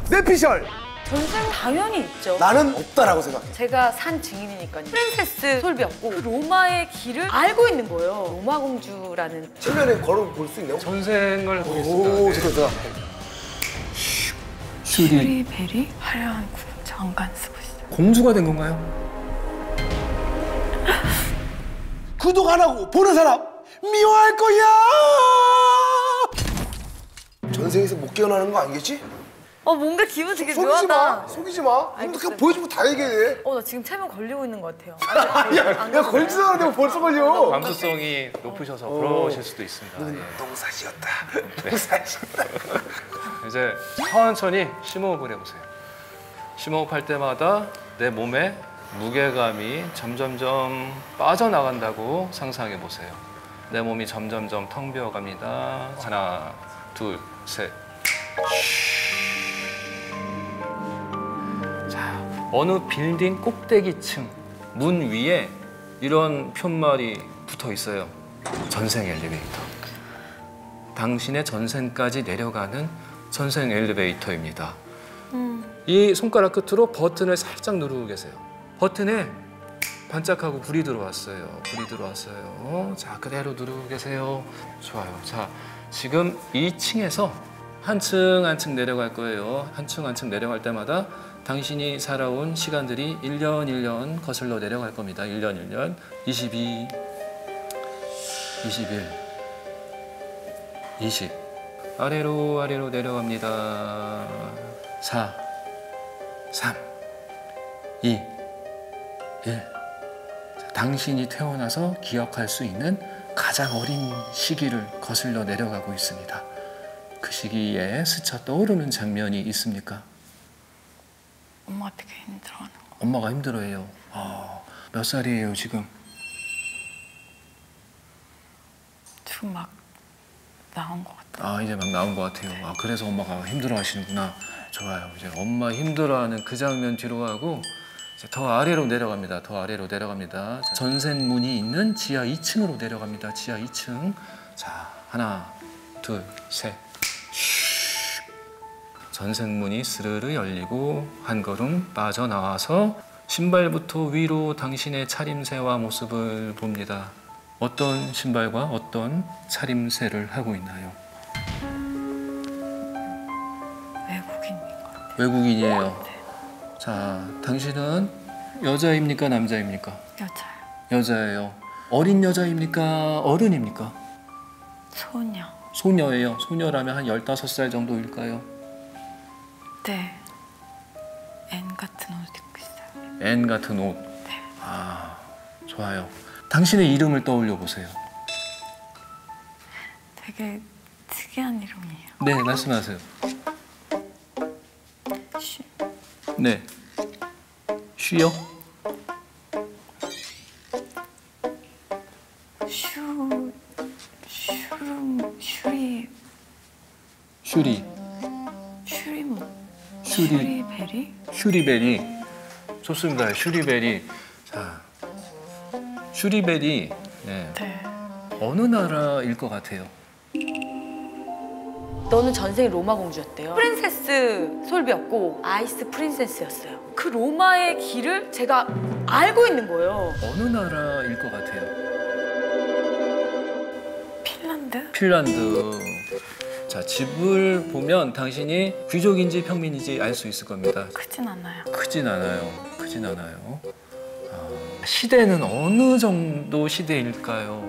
뇌피셜. 전생 당연히 있죠. 나는 없다라고 생각해. 제가 산 증인이니까요. 프린세스 솔비였고 그 로마의 길을 알고 있는 거예요. 로마 공주라는. 최면에 걸어 볼 수 있나요? 전생을 보겠습니다. 오, 네. 좋다. 슈리베리 화려한 장관 쓰고 있어요. 공주가 된 건가요? 구독 안 하고 보는 사람 미워할 거야. 전생에서 못 깨어나는 거 아니겠지? 뭔가 기분 되게 속이지 묘하다. 마. 속이지 마. 그냥 보여주면 다 얘기해. 나 지금 체면 걸리고 있는 것 같아요. 야, 걸지도 않았는데 벌써 걸려. 감수성이 높으셔서 그러실 수도 있습니다. 예. 똥사시였다. 똥사시였다. 이제 천천히 심호흡을 해보세요. 심호흡할 때마다 내 몸에 무게감이 점점점 빠져나간다고 상상해 보세요. 내 몸이 점점점 텅 비어갑니다. 하나, 둘, 셋. 자, 어느 빌딩 꼭대기층 문 위에 이런 편말이 붙어 있어요. 전생 엘리베이터. 당신의 전생까지 내려가는 전생 엘리베이터입니다. 이 손가락 끝으로 버튼을 살짝 누르고 계세요. 버튼에 반짝하고 불이 들어왔어요. 불이 들어왔어요. 자, 그대로 누르고 계세요. 좋아요. 자, 지금 2층에서 한 층 한 층 내려갈 거예요. 한 층 한 층 내려갈 때마다 당신이 살아온 시간들이 1년 1년 거슬러 내려갈 겁니다. 1년 1년, 22, 21, 20. 아래로 아래로 내려갑니다. 4, 3, 2, 1. 자, 당신이 태어나서 기억할 수 있는 가장 어린 시기를 거슬러 내려가고 있습니다. 그 시기에 스쳐 떠오르는 장면이 있습니까? 엄마가 되게 힘들어하는 거. 엄마가 힘들어해요. 몇 살이에요 지금? 지금 막 나온 것 같아요. 이제 막 나온 것 같아요. 그래서 엄마가 힘들어하시는구나. 좋아요. 이제 엄마 힘들어하는 그 장면 뒤로 하고 이제 더 아래로 내려갑니다. 더 아래로 내려갑니다. 자, 전생문이 있는 지하 2층으로 내려갑니다. 지하 2층. 자, 하나, 둘, 셋. 전생문이 스르르 열리고 한 걸음 빠져나와서 신발부터 위로 당신의 차림새와 모습을 봅니다. 어떤 신발과 어떤 차림새를 하고 있나요? 외국인인 것 같아요. 외국인이에요. 네. 자, 당신은 여자입니까? 남자입니까? 여자요. 여자예요. 어린 여자입니까? 어른입니까? 소녀. 소녀예요. 소녀라면 한 15살 정도일까요? 네. N 같은 옷 입고 있어요. N 같은 옷. 네. 좋아요. 당신의 이름을 떠올려 보세요. 되게 특이한 이름이에요. 네, 말씀하세요. 슈. 네. 쉬요? 슈리. 슈리. 슈리베리? 슈리베리. 좋습니다. 슈리베리. 자, 슈리베리. 네. 네. 어느 나라일 것 같아요? 너는 전생이 로마 공주였대요. 프린세스 솔비였고 아이스 프린세스였어요. 그 로마의 길을 제가 알고 있는 거예요. 어느 나라일 것 같아요? 핀란드? 핀란드. 자, 집을 보면 당신이 귀족인지 평민인지 알 수 있을 겁니다. 크진 않아요. 크진 않아요. 크진 않아요. 시대는 어느 정도 시대일까요?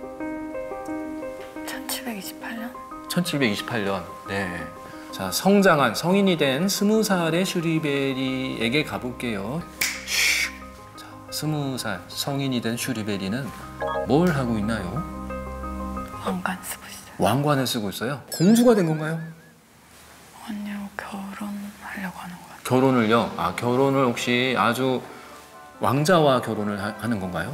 1728년? 1728년. 네. 자, 성장한 성인이 된 20살의 슈리베리에게 가볼게요. 자, 20살 성인이 된 슈리베리는 뭘 하고 있나요? 왕관 쓰고 있어요. 왕관을 쓰고 있어요. 공주가 된 건가요? 아니요, 결혼하려고 하는 거예요. 결혼을요? 결혼을 혹시 아주 왕자와 결혼을 하는 건가요?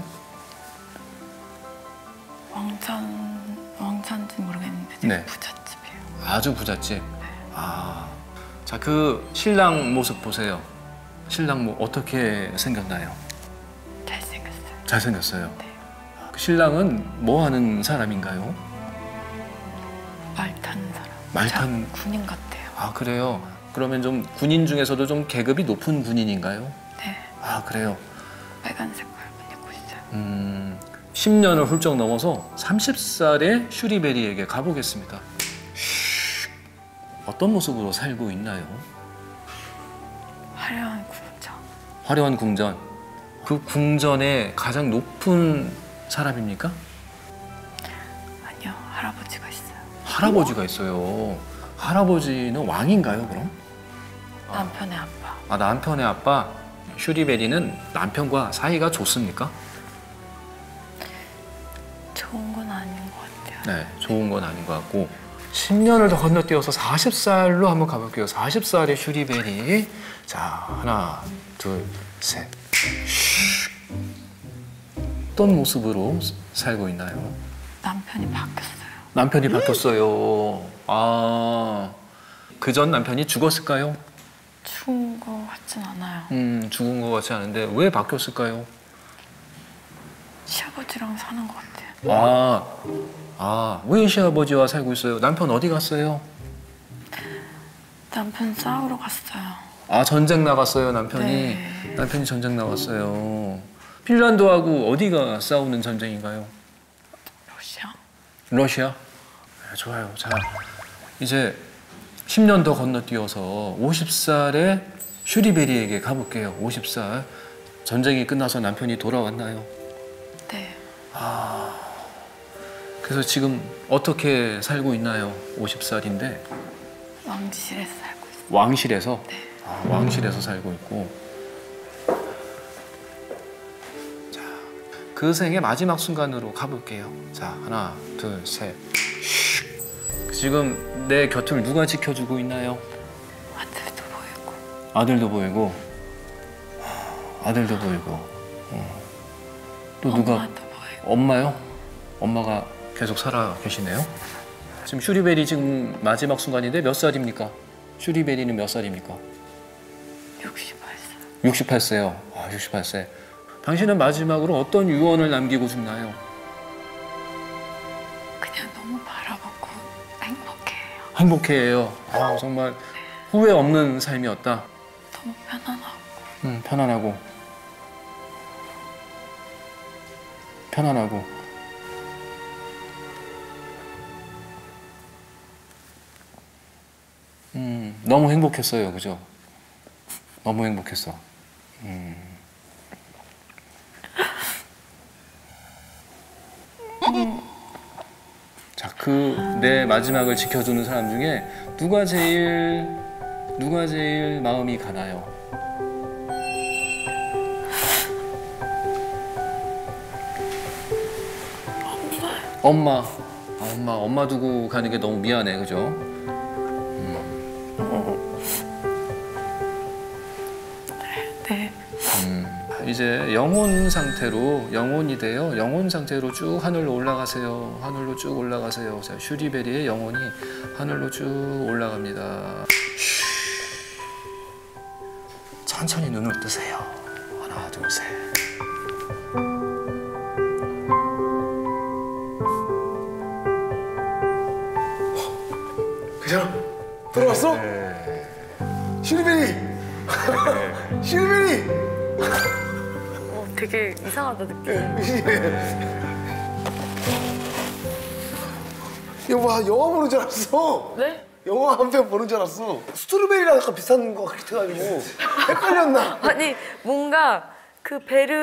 왕자인지 모르겠는데 되게 네. 부잣집이에요. 아주 부잣집. 자, 그 신랑 모습 보세요. 신랑 뭐 어떻게 생겼나요? 잘생겼어요. 잘생겼어요. 네. 그 신랑은 뭐 하는 사람인가요? 말 타는 사람. 말 타는- 군인 같아요. 그래요? 그러면 좀 군인 중에서도 좀 계급이 높은 군인인가요? 네. 아, 그래요? 빨간 색깔 옷 입고 있어요. 10년을 훌쩍 넘어서 30살의 슈리베리에게 가보겠습니다. 어떤 모습으로 살고 있나요? 화려한 궁전. 화려한 궁전. 그 궁전의 가장 높은 사람입니까? 아니요, 할아버지가 있어요. 할아버지가 있어요. 할아버지는 왕인가요, 그럼? 남편의 아빠. 아, 남편의 아빠. 슈리베리는 남편과 사이가 좋습니까? 좋은 건 아닌 것 같아요. 네, 좋은 건 아닌 것 같고 10년을 더 건너뛰어서 40살로 한번 가볼게요. 40살의 슈리베리. 자, 하나, 둘, 셋. 어떤 모습으로 살고 있나요? 남편이 바뀌었어요. 남편이 바뀌었어요. 아, 그 전 남편이 죽었을까요? 죽은 것 같진 않아요. 죽은 것 같지 않은데 왜 바뀌었을까요? 시아버지랑 사는 것 같아요. 왜 시아버지와 살고 있어요? 남편 어디 갔어요? 남편 싸우러 갔어요. 아, 전쟁 나갔어요, 남편이. 네. 남편이 전쟁 나갔어요. 핀란드하고 어디가 싸우는 전쟁인가요? 러시아. 러시아? 네, 좋아요. 자, 이제 10년 더 건너뛰어서 50살의 슈리베리에게 가볼게요. 50살. 전쟁이 끝나서 남편이 돌아왔나요? 네. 그래서 지금 어떻게 살고 있나요? 50살인데. 왕실에서 살고 있어요. 왕실에서? 네. 왕실에서 살고 있고. 자, 그 생의 마지막 순간으로 가볼게요. 자, 하나, 둘, 셋. 지금 내 곁을 누가 지켜주고 있나요? 아들도 보이고. 아들도 보이고. 아들도 보이고. 또 누가? 엄마도 보이고. 엄마요? 엄마가 계속 살아 계시네요. 지금 슈리베리 지금 마지막 순간인데 몇 살입니까? 슈리베리는 몇 살입니까? 68살. 68세요. 68세. 당신은 마지막으로 어떤 유언을 남기고 죽나요? 그냥 너무 바라보고 행복해요. 행복해요. 정말 후회 없는 삶이었다. 너무 편안하고. 편안하고. 편안하고. 너무 행복했어요, 그죠? 너무 행복했어. 자, 그 내 마지막을 지켜주는 사람 중에 누가 제일 마음이 가나요? 엄마. 엄마 두고 가는 게 너무 미안해, 그죠? 네. 이제 영혼 상태로 영혼이 돼요. 영혼 상태로 쭉 하늘로 올라가세요. 하늘로 쭉 올라가세요. 자, 슈리베리의 영혼이 하늘로 쭉 올라갑니다. 천천히 눈을 뜨세요. 하나, 둘, 셋. 그 사람 돌아왔어? 슈리베리! 슈리베리! 되게 이상하다 느낌. 여보, 영화 보는 줄 알았어. 네? 영화 한 편 보는 줄 알았어. 스트로베리랑 약간 비슷한 것 같아가지고 헷갈렸나? 아니 뭔가 그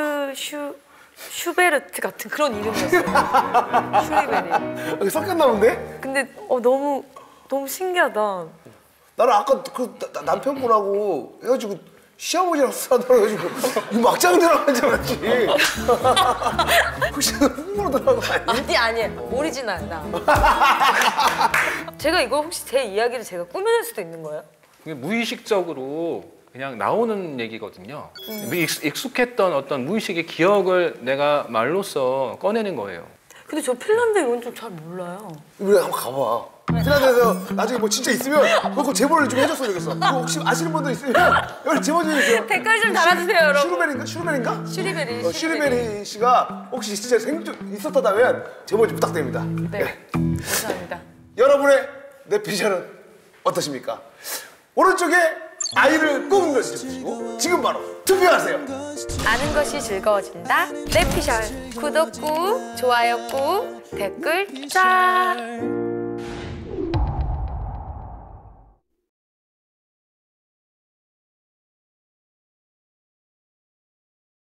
슈베르트 같은 그런 이름이었어요. 슈리베리. 섞였나 본데? 근데 너무 신기하다. 나는 아까 그 남편분하고 헤어지고 시아버지랑 싸우더라고 이 막장 드라마인 줄 알았지. 혹시 흥으로 들어간 거 아니야? 아니 오리지널 나. 제가 이거 혹시 제 이야기를 제가 꾸며낼 수도 있는 거예요? 그게 무의식적으로 그냥 나오는 얘기거든요. 익숙했던 어떤 무의식의 기억을 내가 말로써 꺼내는 거예요. 근데 저 핀란드 이건 좀 잘 몰라요. 이번에 한번 가봐. 핀란드에서 나중에 뭐 진짜 있으면 그거 제보를 좀 해줬으면 좋겠어. 그거 혹시 아시는 분들 있으면 여기 제보 좀 해주세요. 댓글 좀 달아주세요, 여러분. 슈리베리인가? 슈리베리. 슈리베리 씨가 혹시 진짜 생존 있었다면 제보 좀 부탁드립니다. 네. 감사합니다. 여러분의 뇌피셜은 어떠십니까? 오른쪽에 아이를 꼭 눌러주시고 지금 바로 투표하세요. 아는 것이 즐거워진다. 뇌피셜. 구독 꾹, 좋아요 꾹, 댓글 짝.